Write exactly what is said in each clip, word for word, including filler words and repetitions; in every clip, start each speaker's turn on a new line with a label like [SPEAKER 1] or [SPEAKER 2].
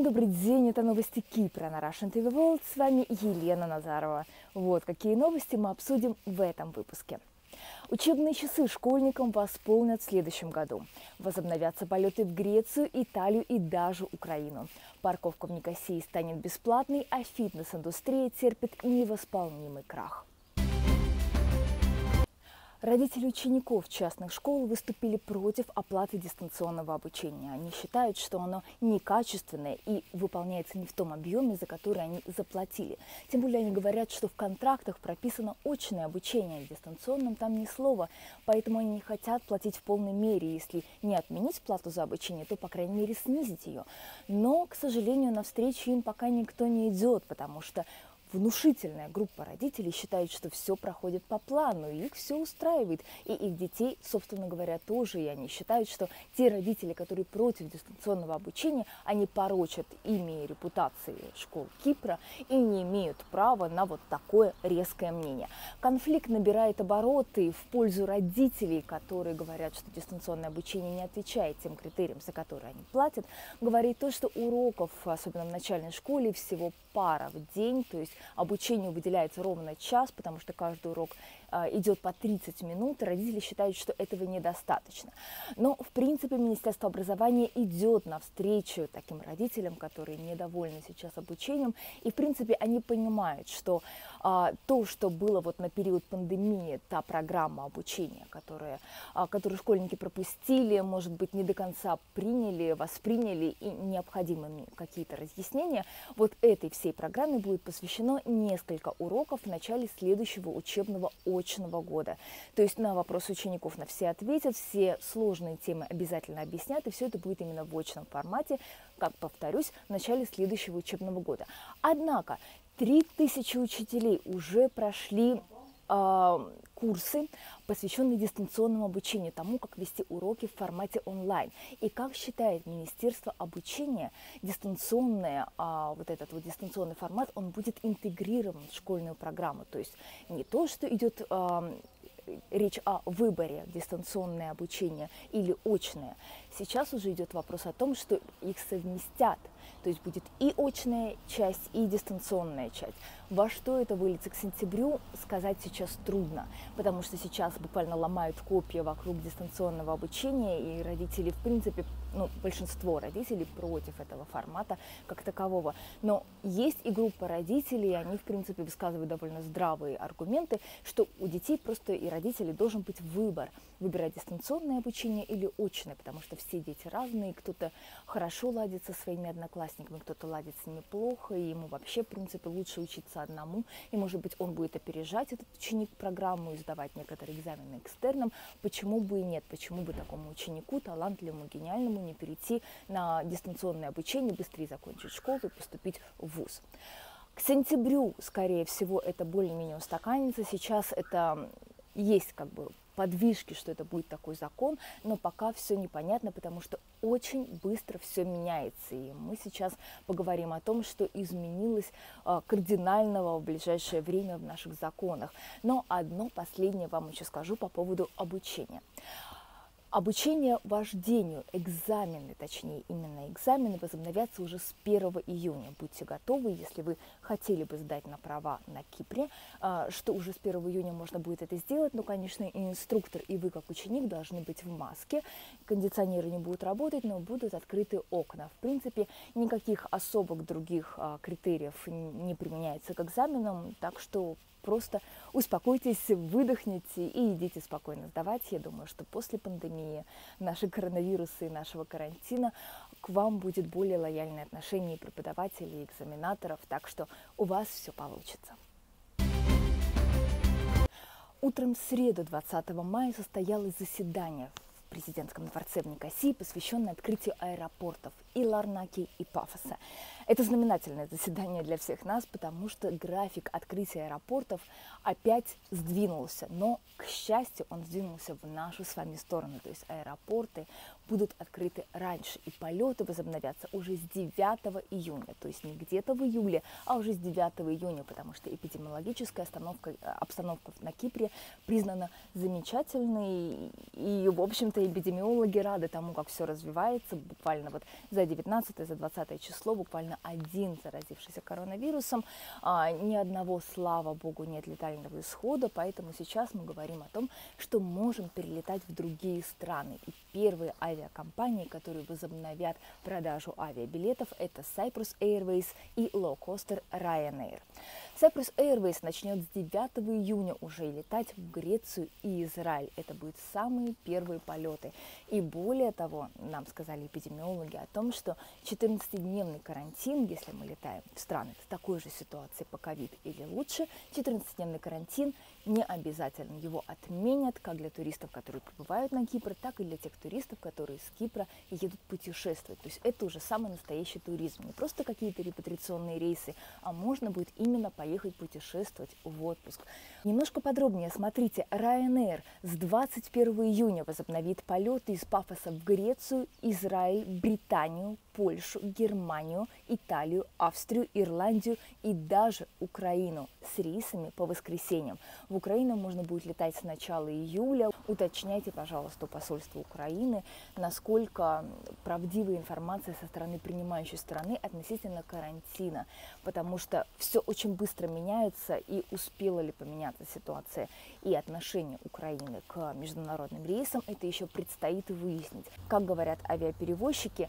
[SPEAKER 1] добрый день, это новости Кипра на Russian ти ви World, с вами Елена Назарова. Вот какие новости мы обсудим в этом выпуске. Учебные часы школьникам восполнят в следующем году. Возобновятся полеты в Грецию, Италию и даже Украину. Парковка в Никосии станет бесплатной, а фитнес-индустрия терпит невосполнимый крах. Родители учеников частных школ выступили против оплаты дистанционного обучения. Они считают, что оно некачественное и выполняется не в том объеме, за который они заплатили. Тем более они говорят, что в контрактах прописано очное обучение, а дистанционном там ни слова. Поэтому они не хотят платить в полной мере. Если не отменить плату за обучение, то, по крайней мере, снизить ее. Но, к сожалению, навстречу им пока никто не идет, потому что внушительная группа родителей считает, что все проходит по плану, и их все устраивает. И их детей, собственно говоря, тоже. И они считают, что те родители, которые против дистанционного обучения, они порочат имя и репутации школ Кипра и не имеют права на вот такое резкое мнение. Конфликт набирает обороты в пользу родителей, которые говорят, что дистанционное обучение не отвечает тем критериям, за которые они платят. Говорит то, что уроков, особенно в начальной школе, всего пара в день, то есть обучению выделяется ровно час, потому что каждый урок э, идет по тридцать минут, и родители считают, что этого недостаточно. Но, в принципе, Министерство образования идет навстречу таким родителям, которые недовольны сейчас обучением, и, в принципе, они понимают, что э, то, что было вот на период пандемии, та программа обучения, которая, э, которую школьники пропустили, может быть, не до конца приняли, восприняли, и необходимы какие-то разъяснения, вот этой всей программе будет посвящено несколько уроков в начале следующего учебного очного года. То есть на вопросы учеников на все ответят, все сложные темы обязательно объяснят, и все это будет именно в очном формате, как повторюсь, в начале следующего учебного года. Однако три тысячи учителей уже прошли э, курсы, посвященные дистанционному обучению, тому, как вести уроки в формате онлайн. И как считает Министерство обучения, дистанционное, а, вот этот вот дистанционный формат, он будет интегрирован в школьную программу. То есть не то, что идет а, речь о выборе, дистанционное обучение или очное. Сейчас уже идет вопрос о том, что их совместят. То есть будет и очная часть, и дистанционная часть. Во что это выльется к сентябрю, сказать сейчас трудно, потому что сейчас буквально ломают копья вокруг дистанционного обучения, и родители, в принципе, ну, большинство родителей против этого формата как такового. Но есть и группа родителей, и они, в принципе, высказывают довольно здравые аргументы, что у детей просто и родителей должен быть выбор, выбирать дистанционное обучение или очное, потому что все дети разные, кто-то хорошо ладит со своими одноклассниками, кто-то ладит с ними плохо, и ему вообще, в принципе, лучше учиться одному, и, может быть, он будет опережать этот ученик программу и сдавать некоторые экзамены экстерном. Почему бы и нет? Почему бы такому ученику, талантливому, гениальному, не перейти на дистанционное обучение, быстрее закончить школу и поступить в вуз? К сентябрю, скорее всего, это более-менее устаканится. Сейчас это есть как бы подвижки, что это будет такой закон, но пока все непонятно, потому что очень быстро все меняется. И мы сейчас поговорим о том, что изменилось э, кардинального в ближайшее время в наших законах. Но одно последнее вам еще скажу по поводу обучения. Обучение вождению, экзамены, точнее именно экзамены, возобновятся уже с первого июня. Будьте готовы, если вы хотели бы сдать на права на Кипре, что уже с первого июня можно будет это сделать. Но, конечно, и инструктор, и вы как ученик должны быть в маске. Кондиционеры не будут работать, но будут открыты окна. В принципе, никаких особых других критериев не применяется к экзаменам, так что просто успокойтесь, выдохните и идите спокойно сдавать. Я думаю, что после пандемии, нашего коронавируса и нашего карантина к вам будет более лояльное отношение и преподавателей, и экзаменаторов, так что у вас все получится. Утром в среду, двадцатого мая, состоялось заседание в президентском дворце в Никосии, посвященное открытию аэропортов и Ларнаки, и Пафоса. Это знаменательное заседание для всех нас, потому что график открытия аэропортов опять сдвинулся. Но, к счастью, он сдвинулся в нашу с вами сторону. То есть аэропорты будут открыты раньше, и полеты возобновятся уже с девятого июня. То есть не где-то в июле, а уже с девятого июня, потому что эпидемиологическая обстановка, обстановка на Кипре признана замечательной. И, в общем-то, эпидемиологи рады тому, как все развивается. Буквально вот за девятнадцатое, за двадцатое число буквально один заразившийся коронавирусом. А, ни одного, слава богу, нет летального исхода, поэтому сейчас мы говорим о том, что можем перелетать в другие страны. И первые авиакомпании, которые возобновят продажу авиабилетов, это Cyprus Airways и лоукостер Ryanair. Cyprus Airways начнет с девятого июня уже летать в Грецию и Израиль. Это будут самые первые полеты. И более того, нам сказали эпидемиологи о том, что четырнадцатидневный карантин, если мы летаем в страны с такой же ситуацией по ковид или лучше, четырнадцатидневный карантин не обязательно. Его отменят как для туристов, которые прибывают на Кипр, так и для тех туристов, которые с Кипра едут путешествовать. То есть это уже самый настоящий туризм. Не просто какие-то репатриационные рейсы, а можно будет именно поехать путешествовать в отпуск. Немножко подробнее смотрите. Ryanair с двадцать первого июня возобновит полеты из Пафоса в Грецию, Израиль, Британию, Польшу, Германию, Италию, Австрию, Ирландию и даже Украину с рейсами по воскресеньям. В Украину можно будет летать с начала июля. Уточняйте, пожалуйста, у посольства Украины, насколько правдивая информация со стороны принимающей стороны относительно карантина, потому что все очень быстро меняется, и успела ли поменяться ситуация и отношение Украины к международным рейсам, это еще предстоит выяснить. Как говорят авиаперевозчики,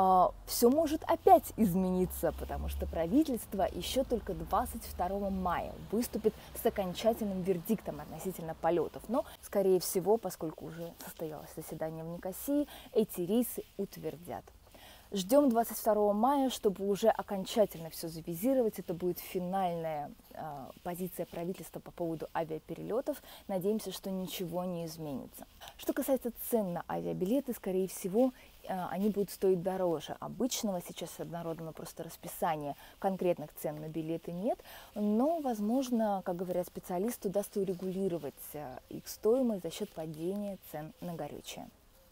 [SPEAKER 1] все может опять измениться, потому что правительство еще только двадцать второго мая выступит с окончательным вердиктом относительно полетов. Но, скорее всего, поскольку уже состоялось заседание в Никосии, эти рейсы утвердят. Ждем двадцать второго мая, чтобы уже окончательно все завизировать. Это будет финальная э, позиция правительства по поводу авиаперелетов. Надеемся, что ничего не изменится. Что касается цен на авиабилеты, скорее всего, э, они будут стоить дороже обычного. Сейчас однородного просто расписания конкретных цен на билеты нет. Но, возможно, как говорят специалисты, удастся урегулировать э, их стоимость за счет падения цен на горючее.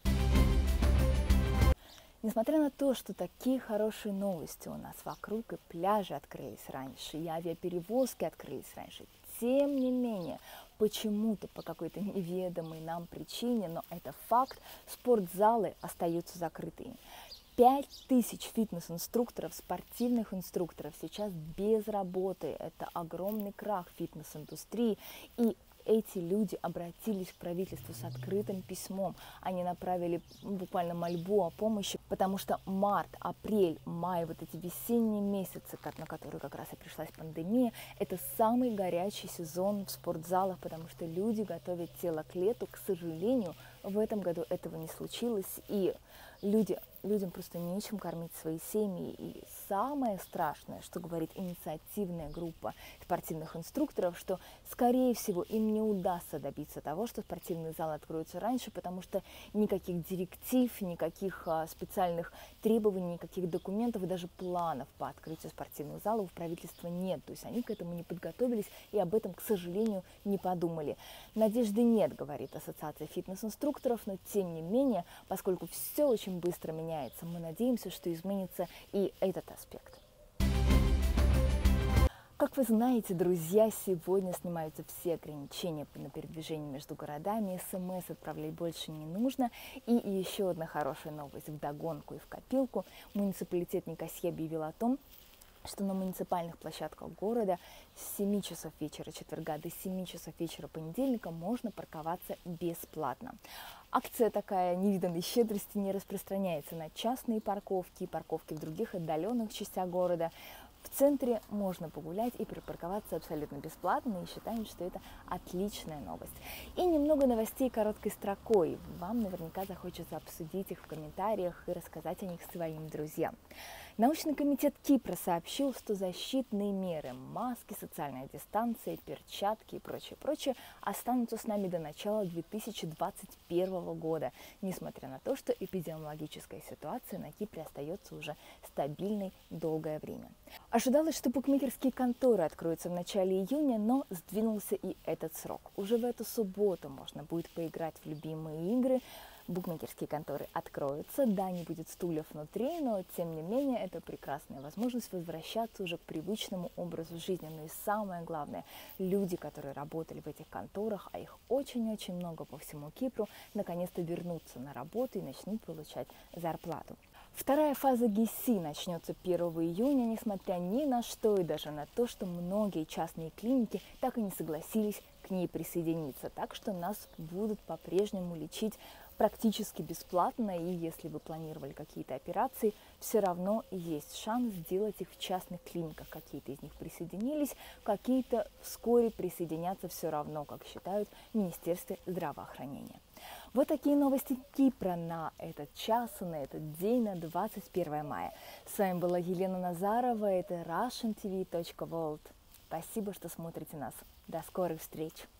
[SPEAKER 1] Несмотря на то, что такие хорошие новости у нас вокруг, и пляжи открылись раньше, и авиаперевозки открылись раньше, тем не менее, почему-то, по какой-то неведомой нам причине, но это факт, спортзалы остаются закрытыми. Пять тысяч фитнес-инструкторов, спортивных инструкторов сейчас без работы. Это огромный крах фитнес-индустрии. И эти люди обратились к правительству с открытым письмом. Они направили буквально мольбу о помощи, потому что март, апрель, май, вот эти весенние месяцы, на которые как раз и пришлась пандемия, это самый горячий сезон в спортзалах, потому что люди готовят тело к лету. К сожалению, в этом году этого не случилось, и люди, людям просто нечем кормить свои семьи. И самое страшное, что говорит инициативная группа спортивных инструкторов, что, скорее всего, им не удастся добиться того, что спортивные залы откроются раньше, потому что никаких директив, никаких а, специальных требований, никаких документов и даже планов по открытию спортивных залов у правительства нет. То есть они к этому не подготовились и об этом, к сожалению, не подумали. Надежды нет, говорит Ассоциация фитнес-инструкторов, но тем не менее, поскольку все очень быстро меняется, мы надеемся, что изменится и этот аспект. Как вы знаете, друзья, сегодня снимаются все ограничения на передвижение между городами, СМС отправлять больше не нужно. И еще одна хорошая новость вдогонку и в копилку. Муниципалитет Никосия объявил о том, что на муниципальных площадках города с семи часов вечера четверга до семи часов вечера понедельника можно парковаться бесплатно. Акция такая невиданной щедрости не распространяется на частные парковки и парковки в других отдаленных частях города. В центре можно погулять и припарковаться абсолютно бесплатно, и считаем, что это отличная новость. И немного новостей короткой строкой. Вам наверняка захочется обсудить их в комментариях и рассказать о них своим друзьям. Научный комитет Кипра сообщил, что защитные меры, маски, социальная дистанция, перчатки и прочее, прочее останутся с нами до начала две тысячи двадцать первого года, несмотря на то, что эпидемиологическая ситуация на Кипре остается уже стабильной долгое время. Ожидалось, что букмекерские конторы откроются в начале июня, но сдвинулся и этот срок. Уже в эту субботу можно будет поиграть в любимые игры. Букмекерские конторы откроются, да, не будет стульев внутри, но тем не менее это прекрасная возможность возвращаться уже к привычному образу жизни. Ну и самое главное, люди, которые работали в этих конторах, а их очень-очень много по всему Кипру, наконец-то вернутся на работу и начнут получать зарплату. Вторая фаза ГИСИ начнется первого июня, несмотря ни на что и даже на то, что многие частные клиники так и не согласились к ней присоединиться. Так что нас будут по-прежнему лечить практически бесплатно, и если вы планировали какие-то операции, все равно есть шанс сделать их в частных клиниках. Какие-то из них присоединились, какие-то вскоре присоединятся все равно, как считают в Министерстве здравоохранения. Вот такие новости Кипра на этот час, на этот день, на двадцать первое мая. С вами была Елена Назарова, это Russian ти ви точка ворлд. Спасибо, что смотрите нас. До скорых встреч!